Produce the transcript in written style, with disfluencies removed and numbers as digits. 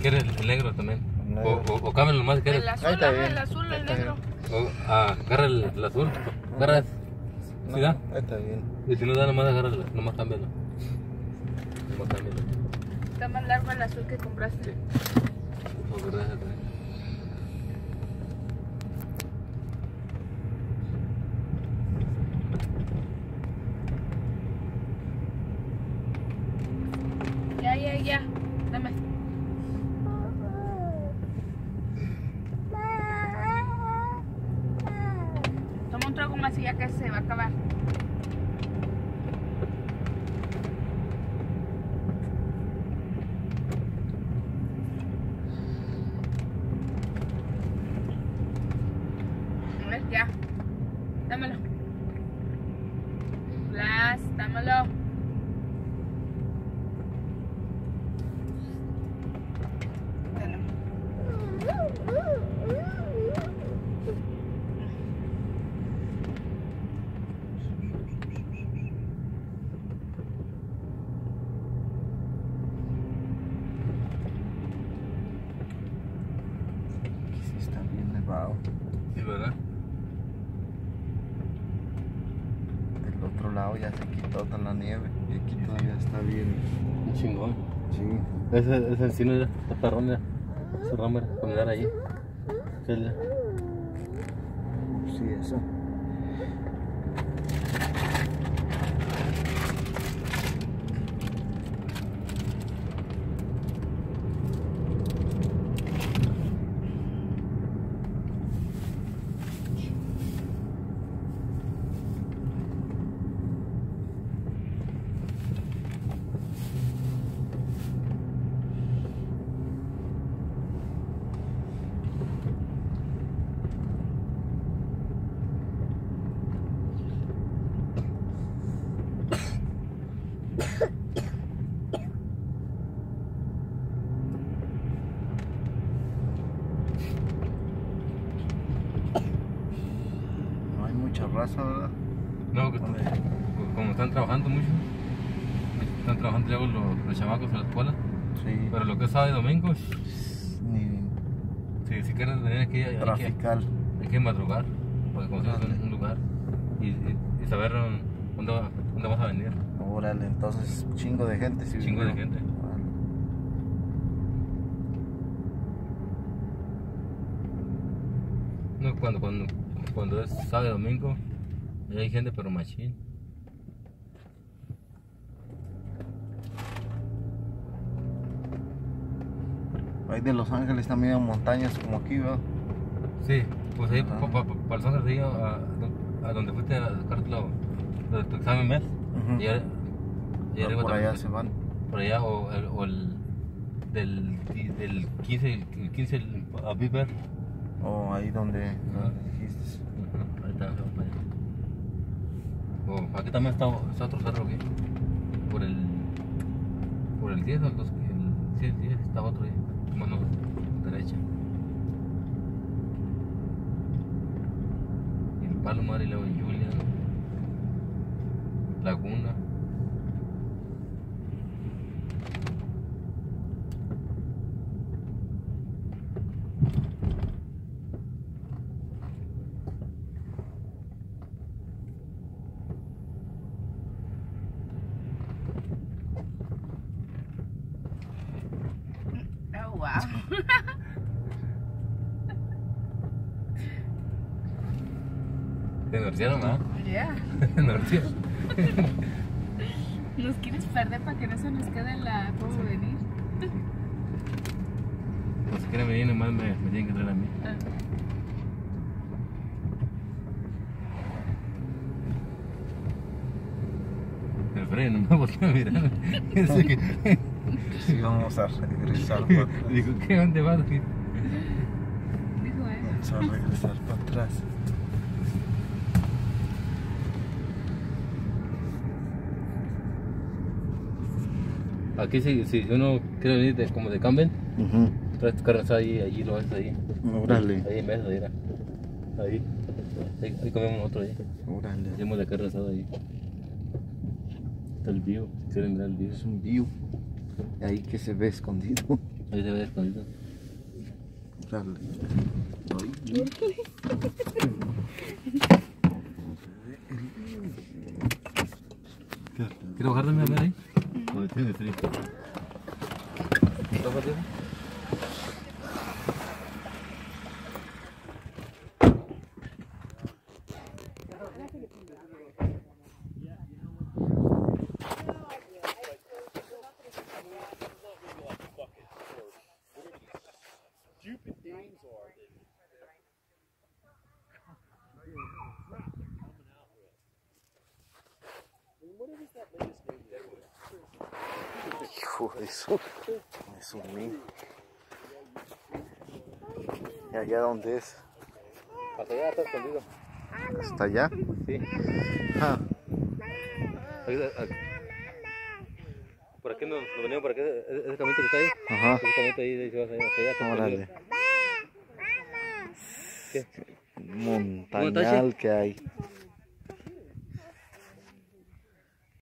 ¿Quieres el negro también? Negro. O cámbialo nomás si quieres. El azul, Ahí está bien. el azul, el negro. Agarra el azul. Agarra ese. ¿Sí da? Está bien. Y si no da, nomás agarra nomás cámbialo. Nomás cámbialo. Está más largo el azul que compraste. O agarra ese también. Ya. Dame. Toma un trago más y ya que se va a acabar. A ver, ya. Dámelo. Blas, dámelo. Sí, está bien nevado. Sí, ¿verdad? Del otro lado ya se quitó toda la nieve. Y aquí todavía está bien. Un chingón. Sí. Ese encino era, esta perrón era. Ese ramo era, caminar ahí. Sí, eso. No hay mucha raza, ¿verdad? No, que como están trabajando mucho, están trabajando luego los chamacos en la escuela, Sí. pero lo que es sábado y domingo, Ni si quieres venir aquí trafical. hay que madrugar, porque conocer un lugar y saber dónde vas a venir. Órale, entonces chingo de gente. Sí, Chingo de vinieron. gente. Órale. No, cuando es sábado y domingo, ahí hay gente, pero machín. Ahí de Los Ángeles también hay montañas como aquí, ¿verdad? Sí, pues ahí Ajá. para Los Ángeles, ahí a donde fuiste a sacarte lo de tu examen mes, Ujú. y arriba Por también, allá se van. por allá, o el del 15 a Beaver. O ahí donde Ajá. dijiste. Ahí está, vamos para allá. O aquí también está otro cerro aquí, por el 10 o el 2, sí, el 10 está otro ahí, mano derecha. Y el Palomar y luego en Julian, Laguna. Oh, wow. Te nortearon, ¿verdad? Yeah. Te nortearon. Nos quieres perder para que no se nos quede la cómo venir. Pues si quieren venir, nomás me tienen que traer a mí. El freno, nomás porque me miraron. Sí, vamos a regresar para atrás. Digo, ¿qué? ¿Dónde vas? Dijo, Vamos a regresar para atrás. Aquí si uno quiere venir como de Campbell, traes tu carne asada allí lo haces ahí. Órale. Ahí en mesa, mira. Ahí comemos otro ahí. Órale. Hacemos la carne asada ahí. Está el view, si quieren mirar el view. Es un view. Ahí que se ve escondido. Ahí se ve escondido. Dale. ¿Quieres bajar también a ver ahí? Donde tiene frío. ¿Está fácil? Hijo de eso. Eso mío. ¿Y allá dónde es? Hasta allá está escondido. ¿Hasta allá? Sí. Ah, Por aquí nos venimos por aquí, ese camino que está ahí. ajá. Ese camino ahí, se va hasta allá. Está Órale. escondido. ¿Qué? Montañal que hay.